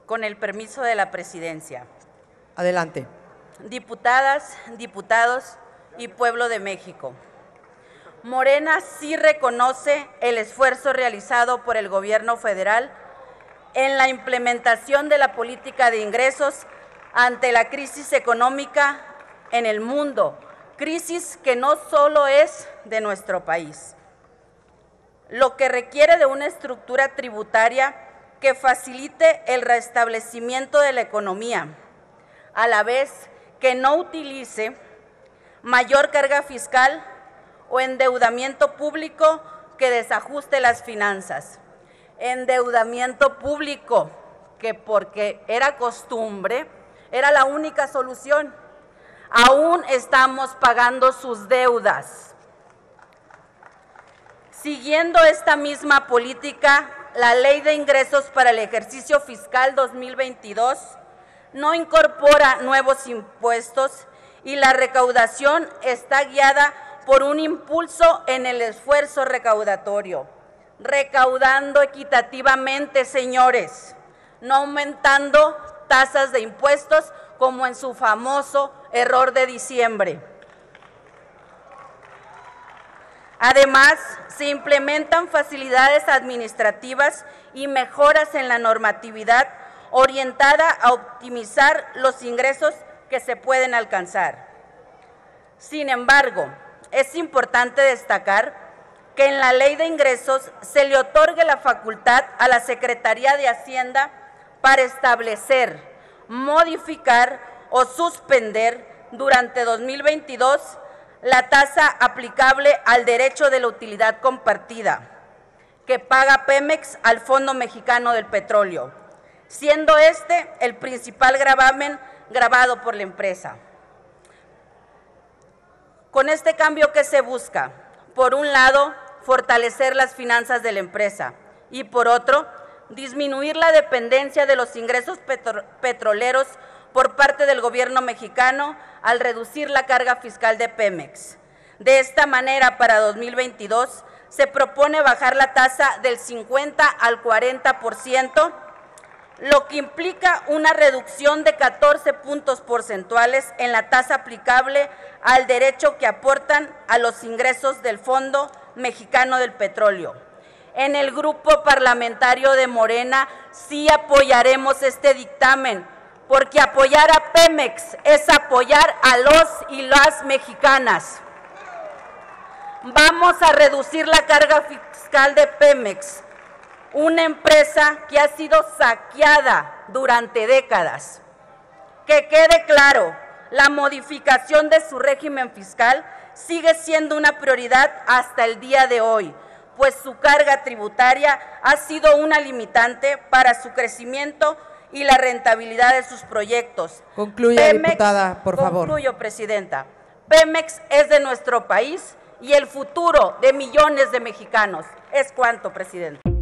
Con el permiso de la presidencia. Adelante. Diputadas, diputados y pueblo de México. Morena sí reconoce el esfuerzo realizado por el gobierno federal en la implementación de la política de ingresos ante la crisis económica en el mundo, crisis que no solo es de nuestro país, lo que requiere de una estructura tributaria que facilite el restablecimiento de la economía, a la vez que no utilice mayor carga fiscal o endeudamiento público que desajuste las finanzas. Endeudamiento público que, porque era costumbre, era la única solución. Aún estamos pagando sus deudas. Siguiendo esta misma política, la Ley de Ingresos para el ejercicio fiscal 2022 no incorpora nuevos impuestos y la recaudación está guiada por un impulso en el esfuerzo recaudatorio, recaudando equitativamente, señores, no aumentando tasas de impuestos como en su famoso error de diciembre. Además, se implementan facilidades administrativas y mejoras en la normatividad orientada a optimizar los ingresos que se pueden alcanzar. Sin embargo, es importante destacar que en la Ley de Ingresos se le otorgue la facultad a la Secretaría de Hacienda para establecer, modificar o suspender durante 2022 la tasa aplicable al derecho de la utilidad compartida que paga Pemex al Fondo Mexicano del Petróleo, siendo este el principal gravamen gravado por la empresa. Con este cambio, ¿qué se busca? Por un lado, fortalecer las finanzas de la empresa y por otro, disminuir la dependencia de los ingresos petroleros por parte del gobierno mexicano al reducir la carga fiscal de Pemex. De esta manera, para 2022, se propone bajar la tasa del 50 al 40%, lo que implica una reducción de 14 puntos porcentuales en la tasa aplicable al derecho que aportan a los ingresos del Fondo Mexicano del Petróleo. En el grupo parlamentario de Morena sí apoyaremos este dictamen, porque apoyar a Pemex es apoyar a los y las mexicanas. Vamos a reducir la carga fiscal de Pemex, una empresa que ha sido saqueada durante décadas. Que quede claro, la modificación de su régimen fiscal sigue siendo una prioridad hasta el día de hoy, pues su carga tributaria ha sido una limitante para su crecimiento y la rentabilidad de sus proyectos. Concluya, diputada, por favor. Concluyo, presidenta. Pemex es de nuestro país y el futuro de millones de mexicanos. Es cuanto, presidente.